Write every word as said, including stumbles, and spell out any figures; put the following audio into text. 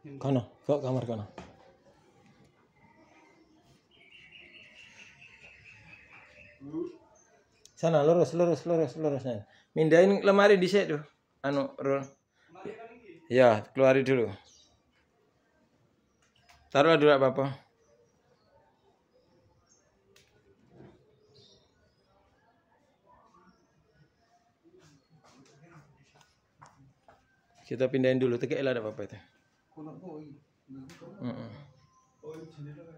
Kono, kok kamar kono. Sana lurus, lurus, lurus, lurus. Mindahin lemari di situ. Anu, roll. Ya, keluarin dulu. Taruh dulu apa-apa. Kita pindahin dulu, tegak lah ada apa-apa itu. Mm -mm.